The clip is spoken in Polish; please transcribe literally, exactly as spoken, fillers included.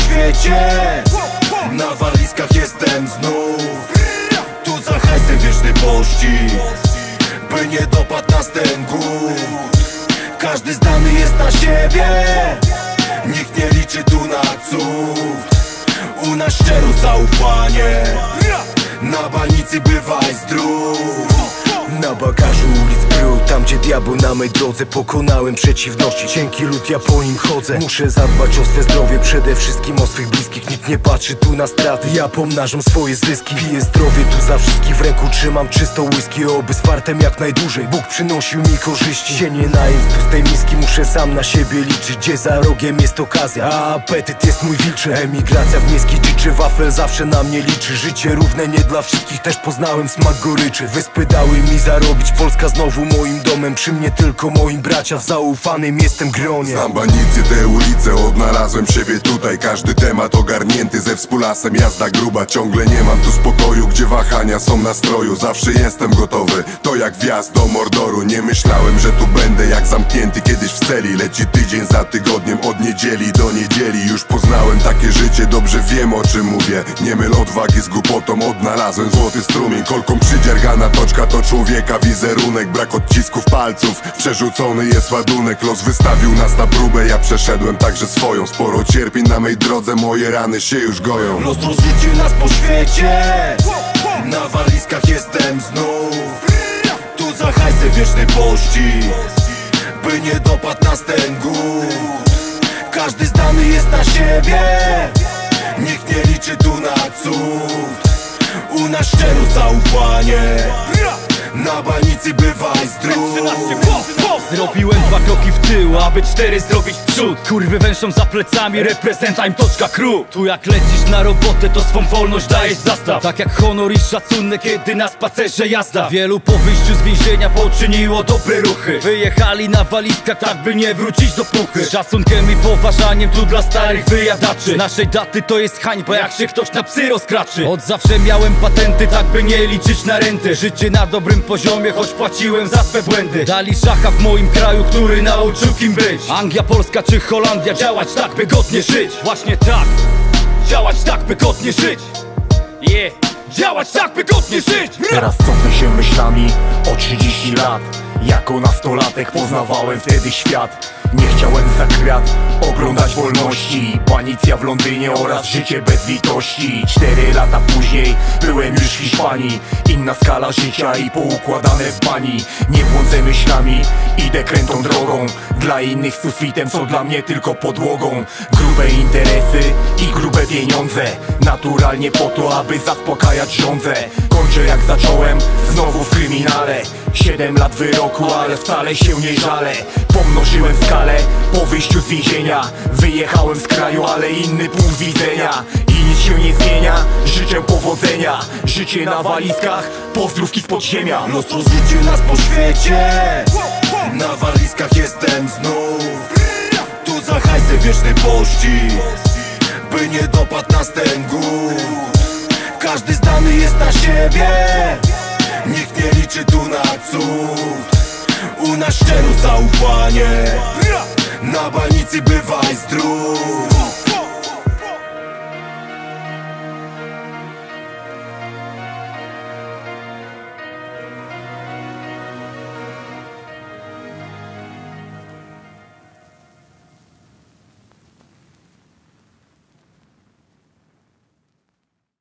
świecie. Na walizkach jestem znów. Tu za hajsem wieczny pościg, by nie dopadł nas ten głód. Każdy zdany jest na siebie, nikt nie liczy tu na cud. U nas szczerość, zaufanie, na banicy bywaj zdrów. Na bagażu ulic brud, tam gdzie diabeł na mej drodze. Pokonałem przeciwności, cienki lód, ja po nim chodzę. Muszę zadbać o swe zdrowie, przede wszystkim o swych bliskich. Nikt nie patrzy tu na straty, ja pomnażam swoje zyski. Piję zdrowie tu za wszystkich, w ręku trzymam czystą whisky. Oby z fartem jak najdłużej Bóg przynosił mi korzyści. Się nie najem z pustej miski, muszę sam na siebie liczyć. Gdzie za rogiem jest okazja, a apetyt jest mój wilczy. Emigracja w miejskiej dziczy, wafel zawsze na mnie liczy. Życie równe nie dla wszystkich, też poznałem smak goryczy. Wyspy dały mi zarobić, Polska znowu moim domem. Przy mnie tylko moi bracia, w zaufanym jestem gronie. Znam banicy, te ulice, odnalazłem siebie tutaj. Każdy temat ogarnięty, ze współlasem jazda gruba. Ciągle nie mam tu spokoju, gdzie wahania są nastroju. Zawsze jestem gotowy, to jak wjazd do Mordoru. Nie myślałem, że tu będę jak zamknięty kiedyś w celi. Leci tydzień za tygodniem, od niedzieli do niedzieli. Już poznałem takie życie, dobrze wiem o czym mówię. Nie myl odwagi z głupotą, odnalazłem złoty strumień. Kolką przydziergana toczka to człowieka wizerunek. Brak odcisków palców, przerzucony jest ładunek. Los wystawił nas na próbę, ja przeszedłem także swoją. Sporo cierpień na mej drodze, moje rany się już goją. Los rozrzucił nas po świecie, na walizkach jestem znów. Tu za hajsem wieczny pościg, by nie dopadł nas ten głód. Każdy zdany jest na siebie, nikt nie liczy tu na cud. U nas szczerość, zaufanie, na banicy bywaj zdrów. Zrobiłem dwa kroki w tył, aby cztery zrobić w przód. Kurwy węszą za plecami, representajm toczka crew. Tu jak lecisz na robotę, to swą wolność dajesz zastaw. Tak jak honor i szacunek, kiedy na spacerze jazda. Wielu po wyjściu z więzienia poczyniło dobre ruchy. Wyjechali na walizkach, tak by nie wrócić do puchy. Z szacunkiem i poważaniem tu dla starych wyjadaczy. Naszej daty to jest hańba, jak się ktoś na psy rozkraczy. Od zawsze miałem patenty, tak by nie liczyć na renty. Życie na dobrym poziomie, choć płaciłem za swe błędy. Dali szacha w moim kraju, który nauczył kim być. Anglia, Polska czy Holandia, działać tak by godnie żyć. Właśnie tak, działać tak by godnie żyć. Yeah, działać tak by godnie żyć. Teraz cofnę się myślami o trzydzieści lat. Jako nastolatek poznawałem wtedy świat. Nie chciałem za krat oglądać wolności. Banicja w Londynie oraz życie bez litości. Cztery lata później byłem już w Hiszpanii. Inna skala życia i poukładane w bani. Nie błądzę myślami, idę krętą drogą. Dla innych sufitem, co dla mnie tylko podłogą. Grube interesy i grube pieniądze, naturalnie po to, aby zaspokajać żądzę. Kończę jak zacząłem, znowu w kryminale. Siedem lat wyroku, ale wcale się nie żalę. Pomnożyłem skalę po wyjściu z więzienia. Wyjechałem z kraju, ale inny punkt widzenia. I nic się nie zmienia, życzę powodzenia. Życie na walizkach, pozdrówki z podziemia. Los rozrzucił nas po świecie, na walizkach jestem znów. Tu za hajsem wieczny pościg, by nie dopadł nas ten głód. Każdy zdany jest na siebie, nikt nie liczy tu na cud. U nas szczerość, zaufanie, na banicy bywaj zdrów.